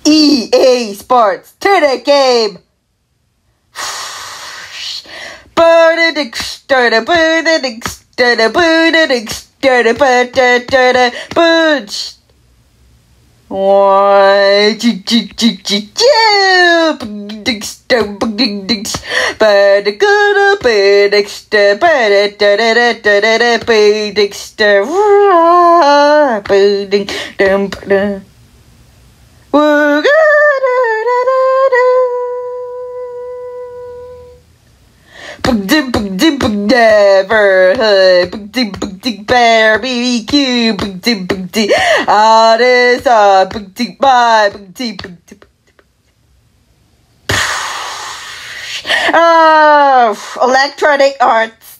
EA Sports to the game. Neverhood barbecue all this electronic arts.